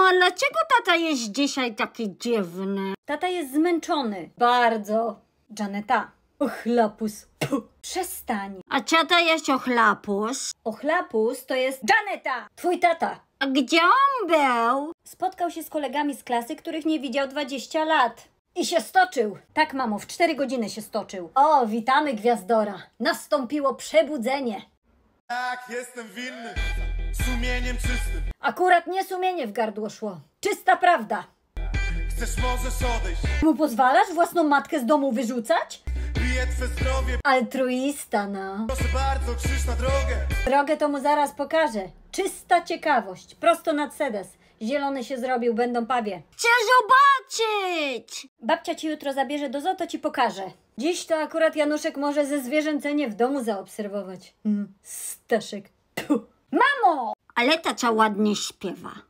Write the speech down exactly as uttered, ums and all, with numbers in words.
a dlaczego tata jest dzisiaj taki dziwny? Tata jest zmęczony. Bardzo. Janeta. Ochlapus. Puh. Przestań. A co to jest ochlapus? Ochlapus to jest Janeta, twój tata. A gdzie on był? Spotkał się z kolegami z klasy, których nie widział dwadzieścia lat. I się stoczył. Tak, mamo, w cztery godziny się stoczył. O, witamy, Gwiazdora. Nastąpiło przebudzenie. Tak, jestem winny. Sumieniem czystym. Akurat nie sumienie w gardło szło. Czysta prawda. Chcesz, możesz odejść. Mu pozwalasz własną matkę z domu wyrzucać? Bije twe zdrowie. Altruista, no. Proszę bardzo, krzyż na drogę. Drogę to mu zaraz pokażę. Czysta ciekawość. Prosto nad sedes. Zielony się zrobił, będą pawie. Chcę zobaczyć! Babcia ci jutro zabierze do zoo, to ci pokażę. Dziś to akurat Januszek może ze zwierzęcenie w domu zaobserwować. Hmm, Staszek. Puh. Mamo! Ale ta co ładnie śpiewa.